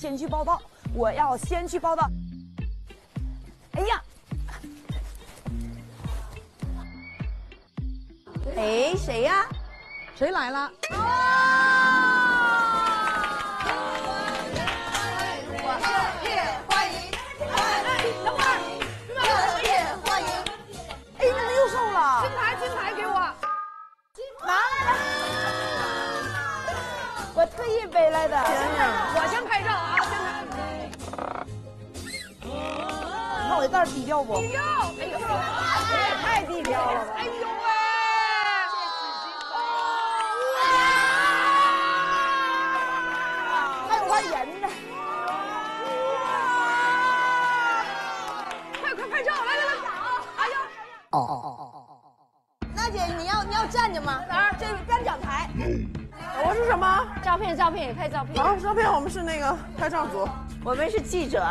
先去报道，我要先去报道。哎呀， 哎，谁呀？ 谁来了？我特意背来的。 我先拍照啊，先拍。 看我这袋低调不？ 低调，哎呦， 也太低调了吧！ 哎呦喂！ 还有万人呢！ 快拍照，来！哎呀！ 娜姐，你要站着吗？ 哪儿？ 这是颁奖台。 我是什么？ 照片，拍照片。 好，照片我们是那个拍照组， 我们是记者。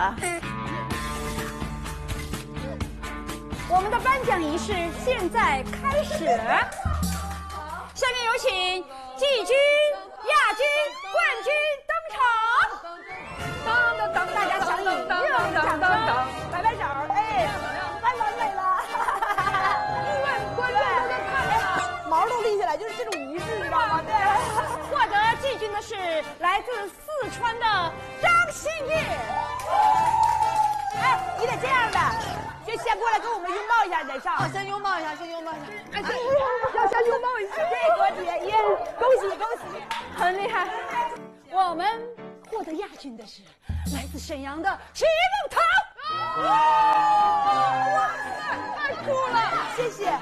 我们的颁奖仪式现在开始，下面有请季军、亚军、冠军登场。当，大家响应热烈的掌声，摆手，哎，太完美了！亿万观众都在看， 毛都立起来，就是这种仪式，知道吗？对。 获得季军的是来自四川的张馨予。 哎，你得这样的，就先过来跟我们拥抱一下，你再上。 先拥抱一下。 哎，要先拥抱一下。 这多姐耶，恭喜！ 很厉害。我们获得亚军的是来自沈阳的曲梦彤。哇塞，太酷了！ 谢谢。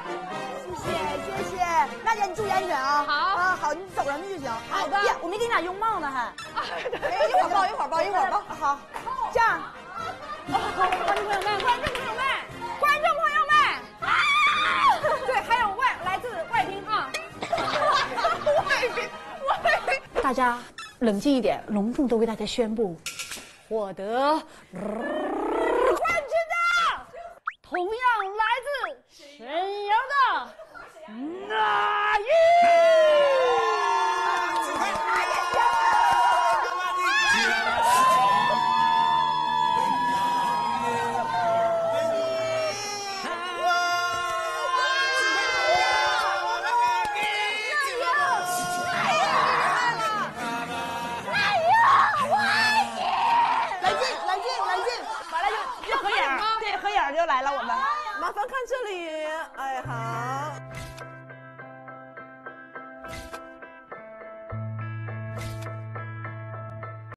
娜姐，你注意安全啊！好，你走上去就行。 好的。 呀，我没给你俩拥抱呢，还。 一会儿抱。 好，这样。 观众朋友们，对，还有来自外宾啊，外宾，大家冷静一点，隆重的为大家宣布，获得冠军的，同样来自沈阳的那英。 合影就来了，我们麻烦看这里，哎好。